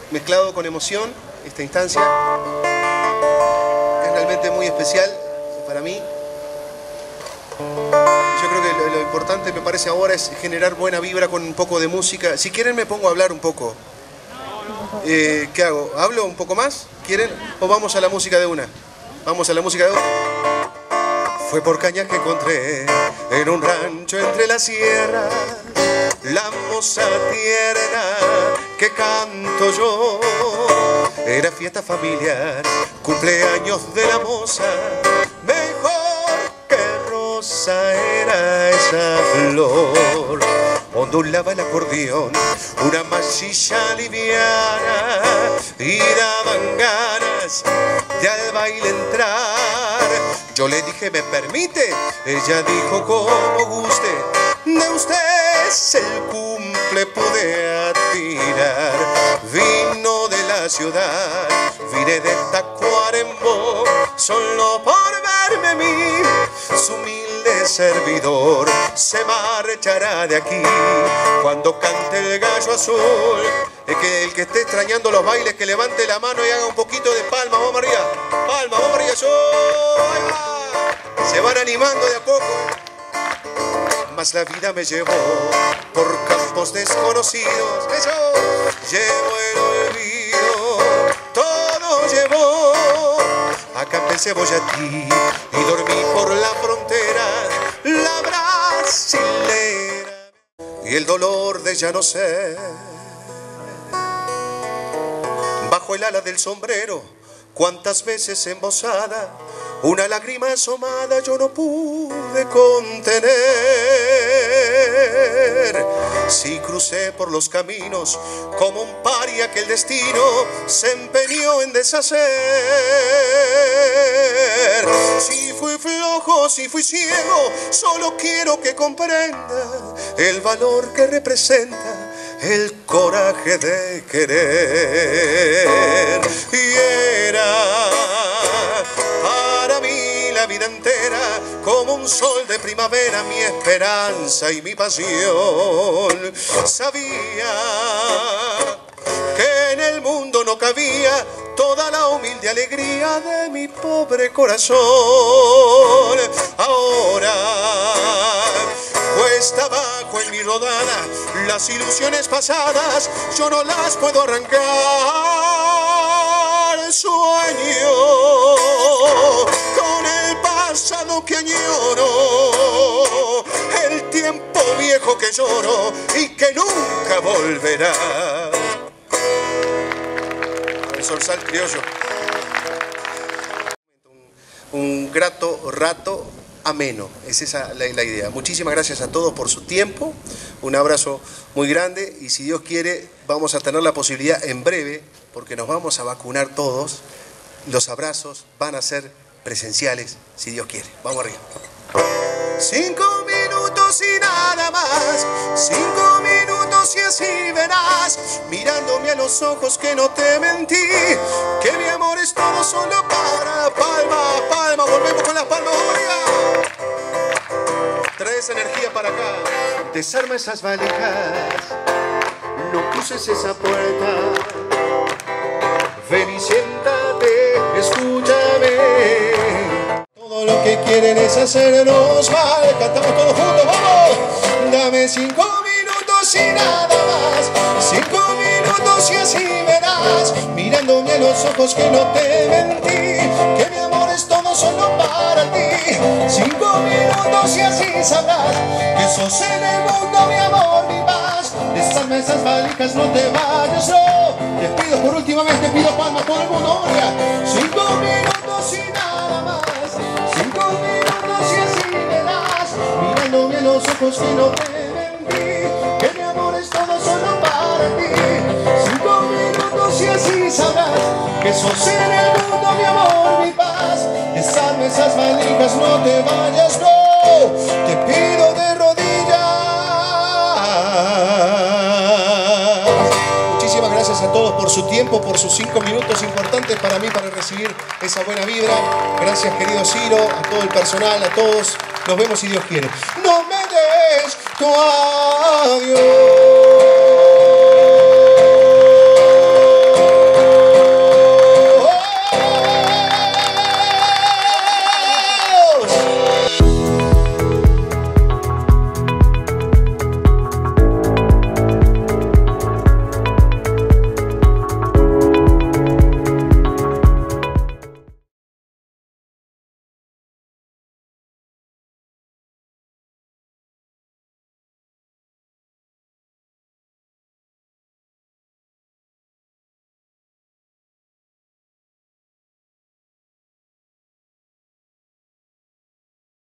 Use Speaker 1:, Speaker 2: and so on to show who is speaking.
Speaker 1: mezclado con emoción esta instancia. Es realmente muy especial para mí. Yo creo que lo importante me parece ahora es generar buena vibra con un poco de música. Si quieren me pongo a hablar un poco. ¿Qué hago? ¿Hablo un poco más? ¿Quieren? ¿O vamos a la música de una? Vamos a la música de una. Fue por cañas que encontré en un rancho entre las sierras la moza tierna que canto yo. Era fiesta familiar, cumpleaños de la moza. Mejor que rosa era esa flor. Ondulaba el acordeón, una masilla liviana, y daban ganas de al baile entrar. Yo le dije, ¿me permite? Ella dijo, como guste. De usted es el cumple, pude atirar. Vino de la ciudad, vine de Tacuarembó, solo por verme a mí. Su humilde servidor se marchará de aquí cuando cante el gallo azul. El que esté extrañando los bailes, que levante la mano y haga un poquito de palmas. Vamos arriba, palmas, vamos arriba. Ahí va. Se van animando de a poco. Mas la vida me llevó por campos desconocidos. Eso, llevo el olvido, todo llevó. Acá en Cebollatí y dormí por la frontera, la brasilera. Y el dolor de ya no ser. Bajo el ala del sombrero, cuántas veces embosada, una lágrima asomada yo no pude contener. Si crucé por los caminos como un paria que el destino se empeñó en deshacer. Si fui flojo, si fui ciego, solo quiero que comprenda el valor que representa el coraje de querer. Y era para mí la vida entera como un sol de primavera, mi esperanza y mi pasión. Sabía que en el mundo no cabía toda la humilde alegría de mi pobre corazón. Ahora cuesta abajo en mi rodada, las ilusiones pasadas yo no las puedo arrancar. Sueño con el pasado que añoro, el tiempo viejo que lloro y que nunca volverá. El zorzal criollo. Un grato rato ameno, es esa la idea. Muchísimas gracias a todos por su tiempo, un abrazo muy grande y si Dios quiere vamos a tener la posibilidad en breve, porque nos vamos a vacunar todos, los abrazos van a ser presenciales si Dios quiere. Vamos arriba. 5 minutos y nada más, 5 minutos y así verás, mirándome a los ojos que no te mentí, que mi amor es todo solo para palma, palma, volvemos con las palmas, vamos arriba. Trae esa energía para acá. Desarma esas valijas, no cruces esa puerta, ven y siéntate, escúchame. Todo lo que quieren es hacernos mal. Cantamos todos juntos, vamos. Dame 5 minutos y nada más, 5 minutos y así verás, mirándome a los ojos que no te mentí, que mi amor es todo solo para ti. 5 minutos y así sabrás que sos en el mundo mi amor, mi paz. Desarma esas valijas, no te vayas, no. Te pido por última vez, te pido palmas todo el mundo. 5 minutos y nada más, 5 minutos y así verás, mirándome a los ojos que no te mentí, que mi amor es todo solo para ti. 5 minutos y así sabrás que sos en el mundo mi amor, mi paz. Desarma esas valijas, no te vayas, no. Te pido de rodillas. Muchísimas gracias a todos por su tiempo, por sus 5 minutos importantes para mí, para recibir esa buena vibra. Gracias, querido Ciro, a todo el personal, a todos. Nos vemos si Dios quiere. No me des tu adiós.